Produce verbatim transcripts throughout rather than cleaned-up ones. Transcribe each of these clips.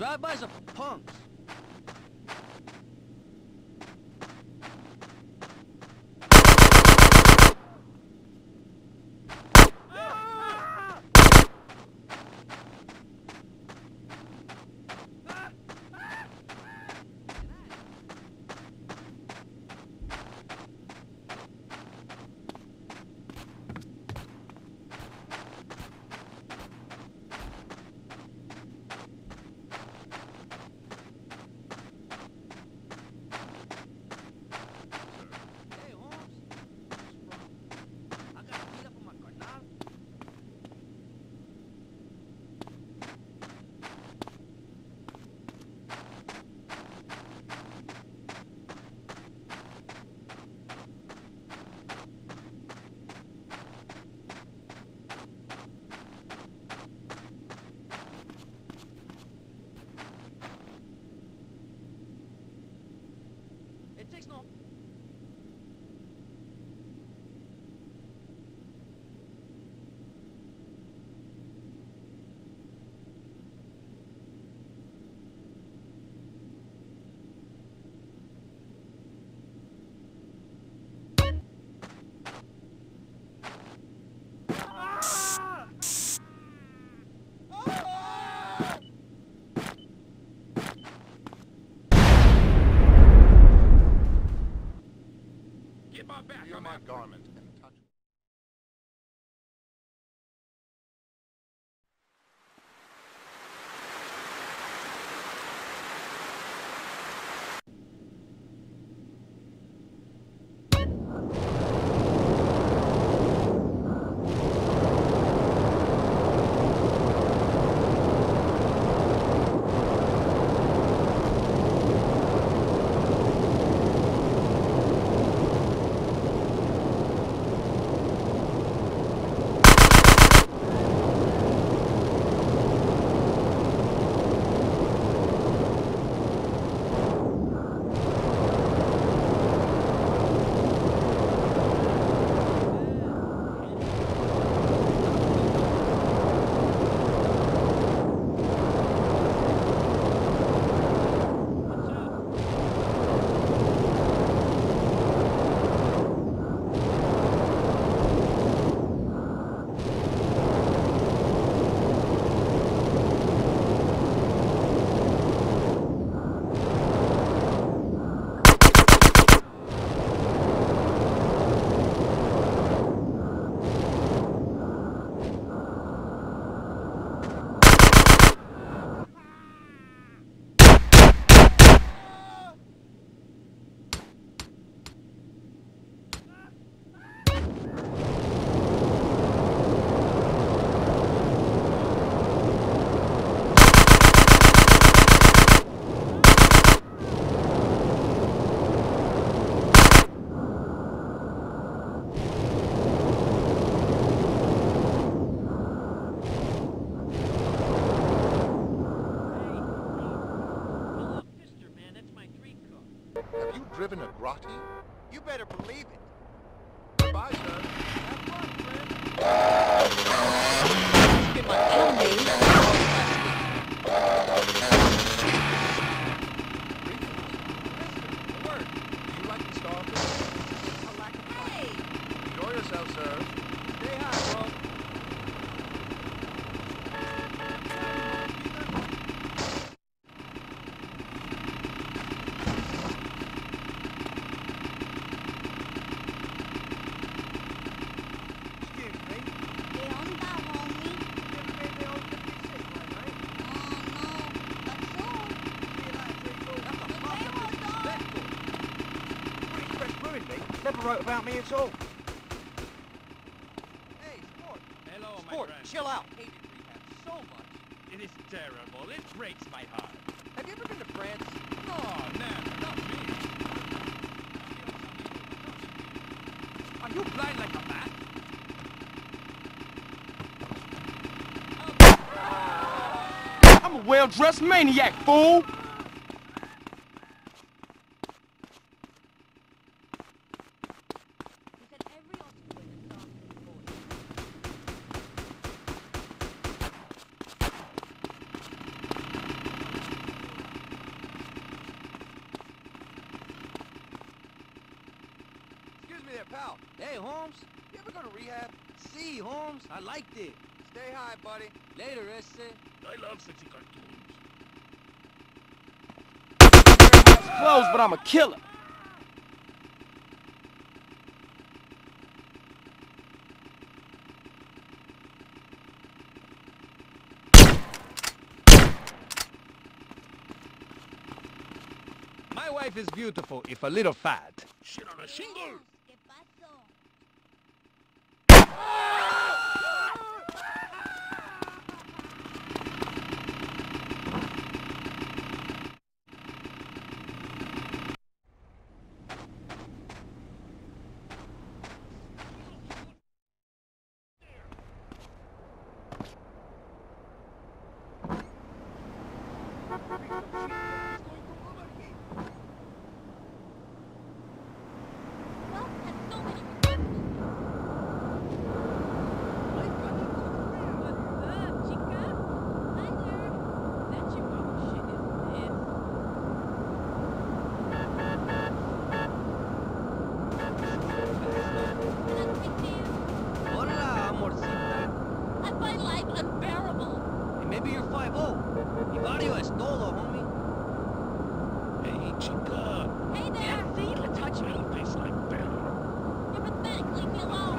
Drive-bys are punks. It takes no... Get my back Feel on my that garment and touch. Have you driven a Grotti? You better believe it. Goodbye, sir. Have fun, friend. Get my enemy. Greetings. Word. Do you like the starfish? Hey! Enjoy yourself, sir. Stay high, bro. Excuse me. ¿Qué onda, homie? Never been to old fifty-six, my mate. Oh, no. That's all. See you later, Treacle. That's a Good fucking day, Hot Dog. disrespectful. British press ruined me. Never wrote about me at all. Hey, Sport. Hello, my Sport, friend. chill out. Hated rehab so much. It is terrible. It breaks my heart. Have you ever been to France? No, never. Not me. Are you blind like a bat? I'm a well-dressed maniac, fool! He said every obstacle is a starting point. pal. Hey, Holmes. You ever go to rehab? See, Holmes. I liked it. Stay high, buddy. Later, Este. I love sexy cartoons. Close, but I'm a killer. My wife is beautiful, if a little fat. Shit on a shingle. ¿Qué pasó? Well, that's so many What's up, chica? Hi there. That's your mom shit, isn't it? That's big deal. Hola, amorcita. I find life unbearable. Hey, maybe you're five oh. Y Vario es todo, homie. Hey, chica. Hey there. See, let's touch me. Tastes like better. You're pathetic. Leave me alone.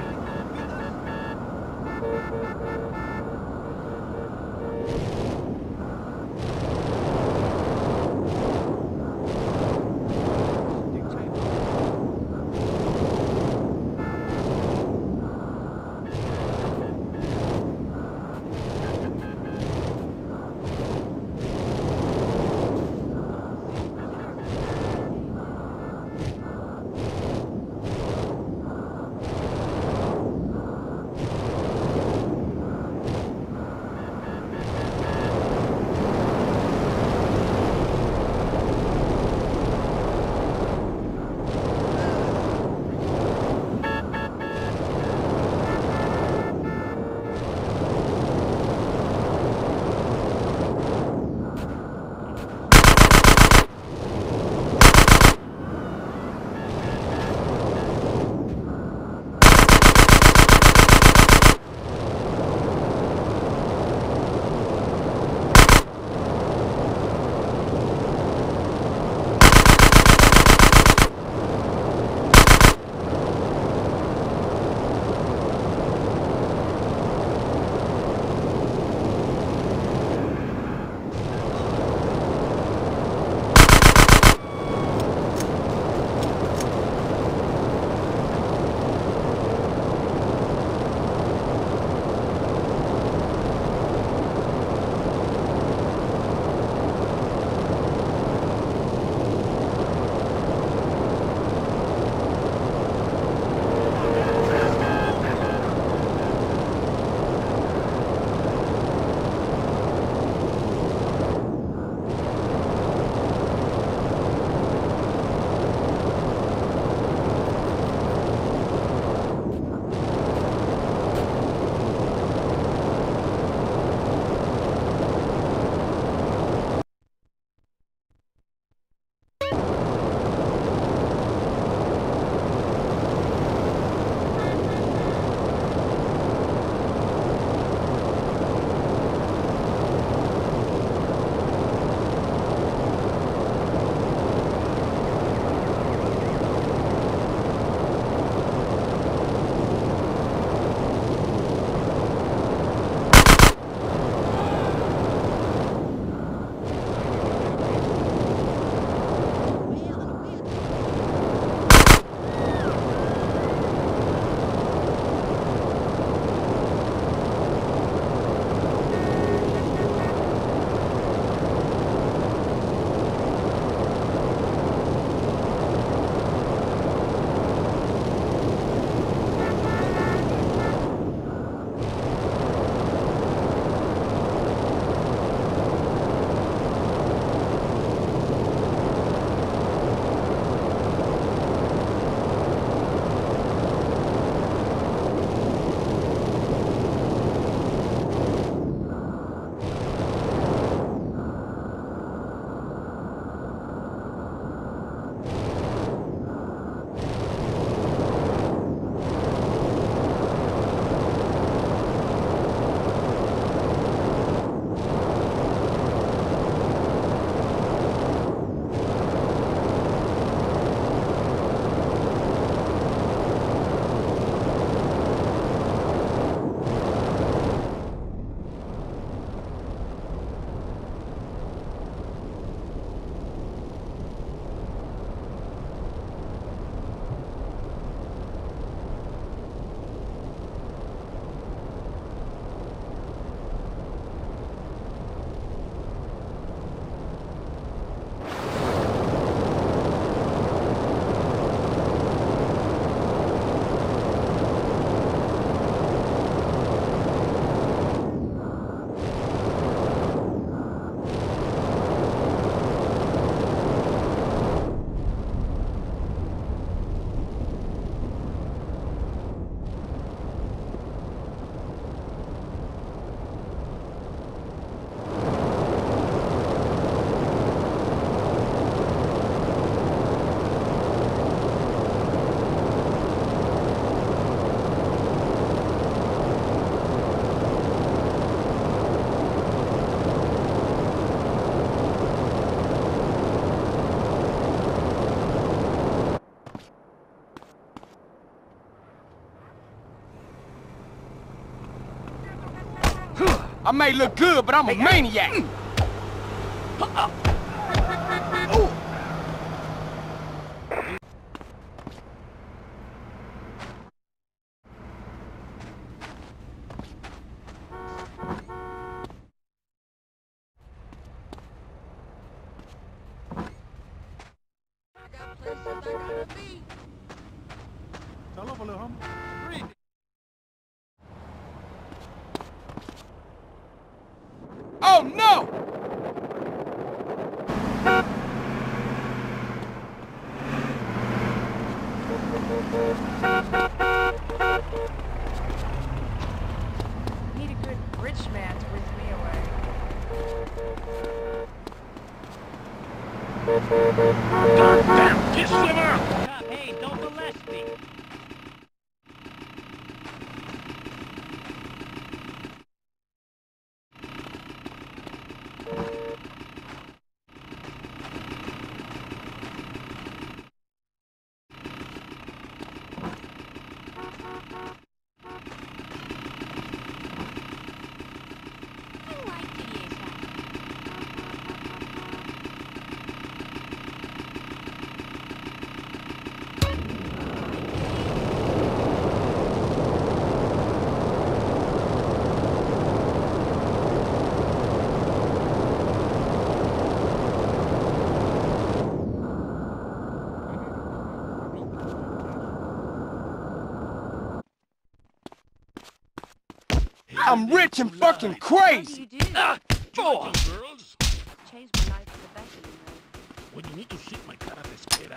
may look good, but I'm a maniac. Tell over, little homie. Read. Oh no! Need a good rich man to whisk me away. Goddamn piss liver! Stop, hey, don't molest me. I like Kitty A. I'm rich and fucking What do crazy. you do? Ah, oh. Girls, Change my life for the better, you know. when you need to shit my cara te espera.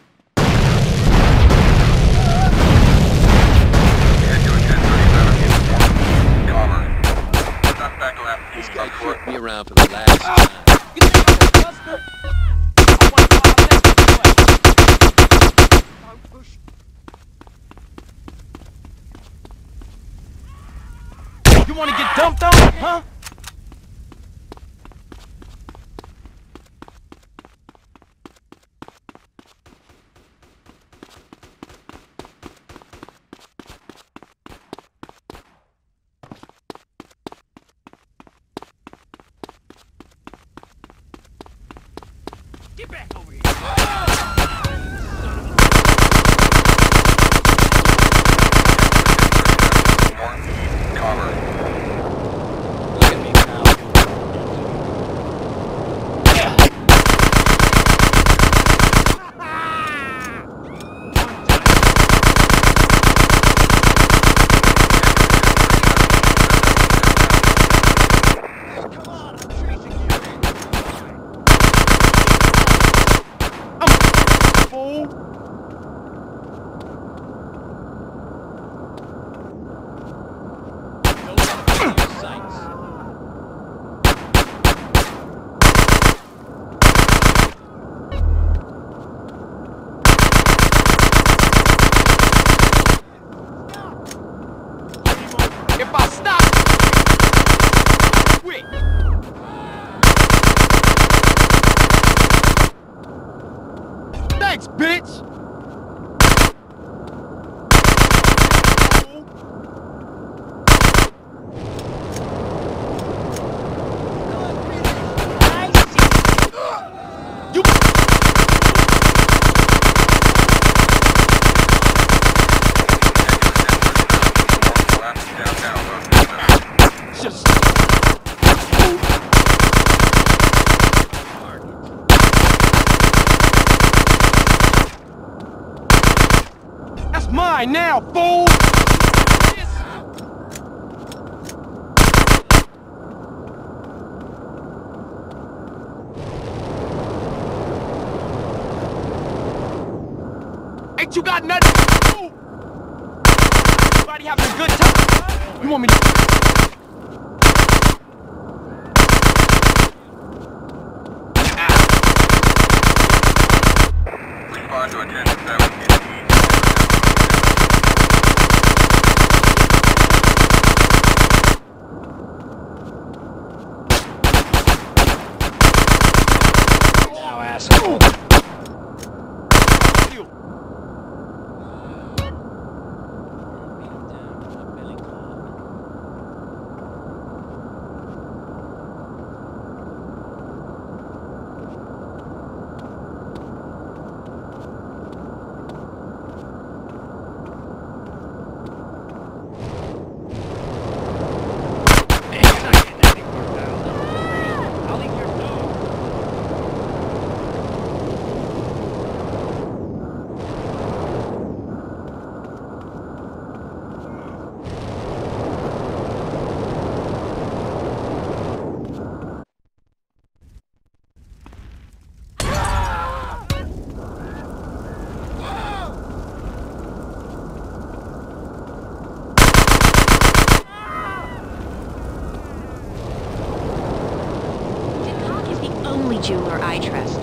This guy jerked me around for the last time. You think I'm a buster? I want to Don't push. You want to get dumped on, huh? Get back over here. Look at me now. Come on, I'm chasing you. Fool. Don't want to be your sights. If I stop, quit. Thanks, bitch. You. Just. That's mine now, fool! Ain't you got nothing to do? Everybody having a good time? You want me to... Now, asshole. You. Beat him down with my belly club. only jeweler I trust.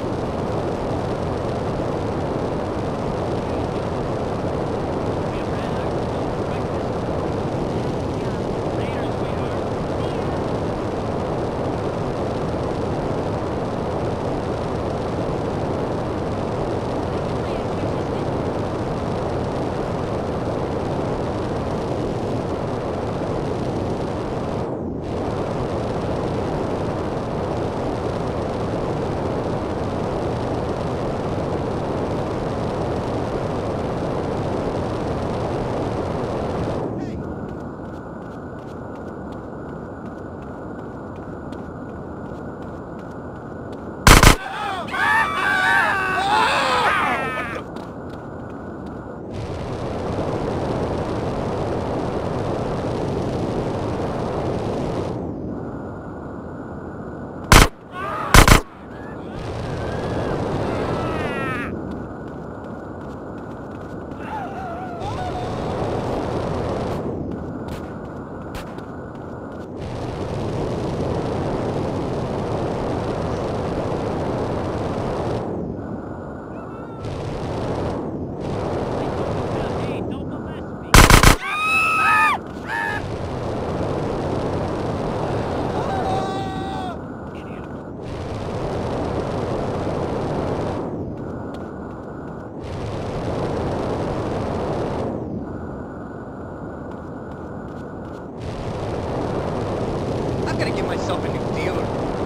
I've got to get myself a new dealer.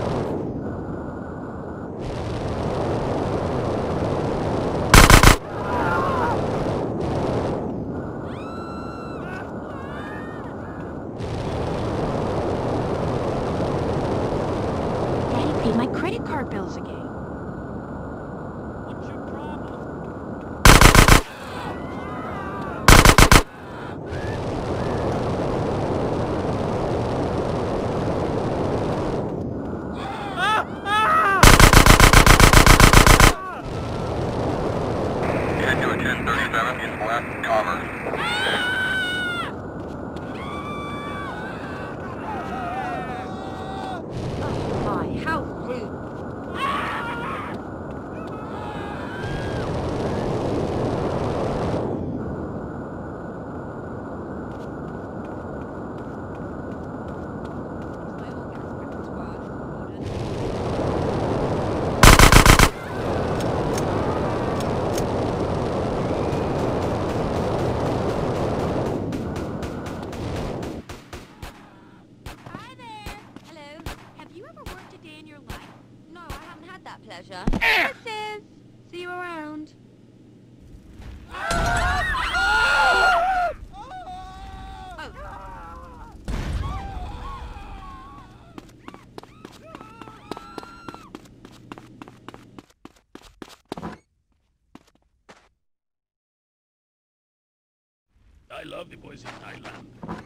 Daddy paid my credit card bills again. What's your problem? Oh my, how rude. My old girlfriend was washed. Hi there. Hello. Have you ever worked a day in your life? No, I haven't had that pleasure. Kisses. See you around. I love the boys in Thailand.